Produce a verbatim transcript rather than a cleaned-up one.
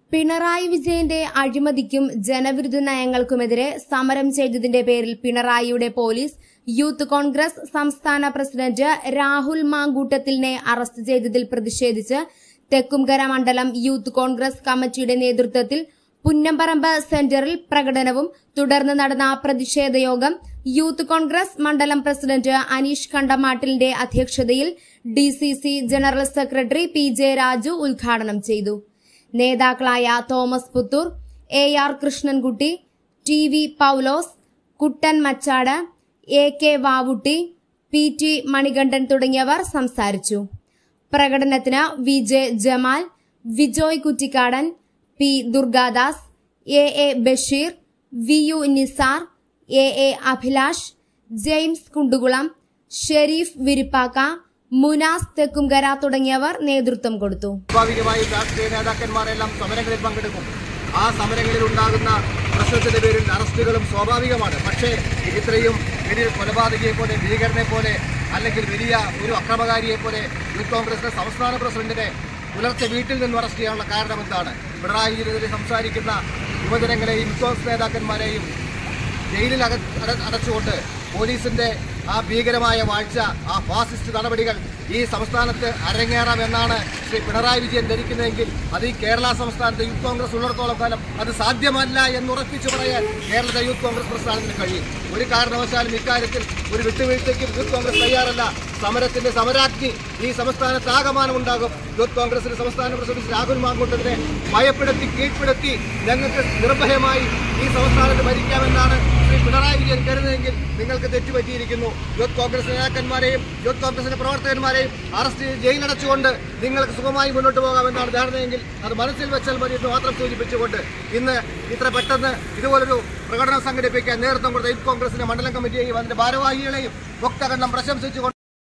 പിണറായി വിജയന്റെ അഴിമതിക്കും ജനവിരുദ്ധ നയങ്ങൾക്കുമെതിരെ സമരം ചെയ്തതിന്റെ പേരിൽ പിണറായിയുടെ പോലീസ് യൂത്ത് കോൺഗ്രസ് സംസ്ഥാന പ്രസിഡന്റ് രാഹുൽ മാങ്കൂട്ടത്തിലിനെ അറസ്റ്റ് ചെയ്തതിൽ പ്രതിഷേധിച്ച് തെക്കുംകര മണ്ഡലം യൂത്ത് കോൺഗ്രസ് കമ്മിറ്റിയുടെ നേതൃത്വത്തിൽ പുന്നമ്പറമ്പ് സെന്ററിൽ പ്രകടനവും തുടർന്ന് നടന്ന പ്രതിഷേധ യോഗം യൂത്ത് കോൺഗ്രസ് മണ്ഡലം പ്രസിഡന്റ് അനീഷ് കണ്ടമാട്ടിലിന്റെ അധ്യക്ഷതയിൽ DCC general secretary P J Raju ഉദ്ഘാടനം ചെയ്തു. നേതാക്കളായ Thomas Puthur, A R Krishnankutty, T V Paulose, Kuttan Machad, A K Vavutty, P T Manikandan തുടങ്ങിയവർ സംസാരിച്ചു. പ്രകടനത്തിന് V J Jamal, Vijoy Kuttikkadan, P Durgadas, A A Basheer, V U Nisar, A A Abhilash, James Kundukulam, Shereef Viripakka, Munas Thekkumkara തുടങ്ങിയവർ നേതൃത്വം കൊടുത്തു. സ്വാഭാവികമായി രാഷ്ട്രീയ നേതാക്കന്മാരെല്ലാം സമരങ്ങളിൽ പങ്കെടുക്കും. ആ സമരങ്ങളിൽ ഉണ്ടാകുന്ന പ്രശ്നത്തിന്റെ പേരിൽ അറസ്റ്റുകളും സ്വാഭാവികമാണ്. പക്ഷേ ഇത്രയും വലിയ കൊലപാതകയെ പോലെ, ഭീകരനെ പോലെ, അല്ലെങ്കിൽ വലിയ ഒരു അക്രമകാരിയെ പോലെ യൂത്ത് കോൺഗ്രസിന്റെ സംസ്ഥാന പ്രസിഡന്റിനെ പുലർച്ചെ വീട്ടിൽ നിന്ന് അറസ്റ്റ് ചെയ്യാനുള്ള കാരണം എന്താണ്? പിണറായി വിജയനെതിരെ സംസാരിക്കുന്ന യുവജനങ്ങളെയും യൂത്ത് കോൺഗ്രസ് നേതാക്കന്മാരെയും ജയിലിൽ അടച്ചുകൊണ്ട് പോലീസിന്റെ ആ ഭീകരമായ വാഴ്ച, ആ ഫാസിസ്റ്റ് നടപടികൾ ഈ സംസ്ഥാനത്ത് അരങ്ങേറാമെന്നാണ് ശ്രീ പിണറായി വിജയൻ ധരിക്കുന്നതെങ്കിൽ അത് ഈ കേരള സംസ്ഥാനത്തെ യൂത്ത് കോൺഗ്രസ് ഉള്ളിടത്തോളം കാലം അത് സാധ്യമല്ല എന്നുറപ്പിച്ചു പറയാൻ കേരളത്തിലെ യൂത്ത് കോൺഗ്രസ് പ്രസ്ഥാനത്തിന് കഴിയും. ഒരു കാരണവശാലും ഇക്കാര്യത്തിൽ ഒരു വിട്ടുവീഴ്ചയ്ക്കും യൂത്ത് കോൺഗ്രസ് തയ്യാറല്ല. സമരത്തിന്റെ സമരാഗ്നി ഈ സംസ്ഥാനത്ത് ആകമാനം ഉണ്ടാകും. യൂത്ത് കോൺഗ്രസിന്റെ സംസ്ഥാന പ്രസിഡന്റ് രാഹുൽ മാങ്കൂട്ടത്തിനെ ഭയപ്പെടുത്തി കീഴ്പ്പെടുത്തി ഞങ്ങൾക്ക് നിർഭയമായി ഈ സംസ്ഥാനത്ത് ഭരിക്കാമെന്നാണ് ശ്രീ പിണറായി വിജയൻ കരുതുന്നതെങ്കിൽ നിങ്ങൾക്ക് തെറ്റുപറ്റിയിരിക്കുന്നു. യൂത്ത് കോൺഗ്രസ് നേതാക്കന്മാരെയും യൂത്ത് കോൺഗ്രസിന്റെ പ്രവർത്തകന്മാരെയും അറസ്റ്റ് ചെയ്ത് ജയിലടച്ചുകൊണ്ട് നിങ്ങൾക്ക് സുഖമായി മുന്നോട്ട് പോകാമെന്നാണ് ധാരണയെങ്കിൽ അത് മനസ്സിൽ വെച്ചാൽ മതി എന്ന് മാത്രം സൂചിപ്പിച്ചുകൊണ്ട് ഇന്ന് ഇത്ര പെട്ടെന്ന് ഇതുപോലൊരു പ്രകടനം സംഘടിപ്പിക്കാൻ നേതൃത്വം കൊടുത്ത യൂത്ത് കോൺഗ്രസിന്റെ മണ്ഡലം കമ്മിറ്റിയെയും അതിന്റെ ഭാരവാഹികളെയും മുക്തകണ്ഠം പ്രശംസിച്ചുകൊണ്ട്